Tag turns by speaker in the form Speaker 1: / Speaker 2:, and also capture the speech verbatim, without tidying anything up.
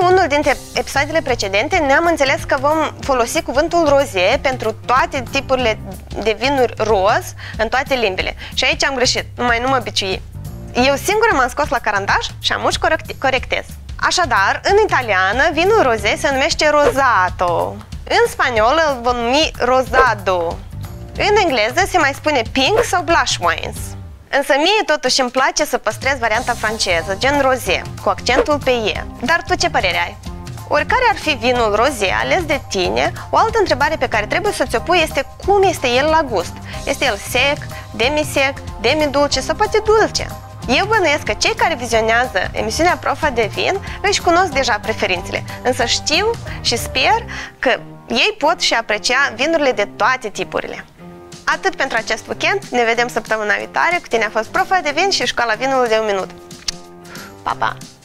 Speaker 1: unul dintre episoadele precedente ne-am înțeles că vom folosi cuvântul roze pentru toate tipurile de vinuri roz în toate limbile. Și aici am greșit, numai nu mă biciui. Eu singură m-am scos la carandaș și am uși corectez. Așadar, în italiană, vinul roze se numește rosato. În spaniolă îl vom numi rosado. În engleză se mai spune pink sau blush wines. Însă mie totuși îmi place să păstrez varianta franceză, gen roze, cu accentul pe e. Dar tu ce părere ai? Oricare ar fi vinul roze ales de tine, o altă întrebare pe care trebuie să ți-o pui este cum este el la gust. Este el sec, demisec, demidulce sau poate dulce? Eu bănuiesc că cei care vizionează emisiunea Profa de Vin își cunosc deja preferințele, însă știu și sper că ei pot și aprecia vinurile de toate tipurile. Atât pentru acest weekend, ne vedem săptămâna viitoare, cu tine a fost Profa de Vin și Școala Vinului de un minut. Pa, pa!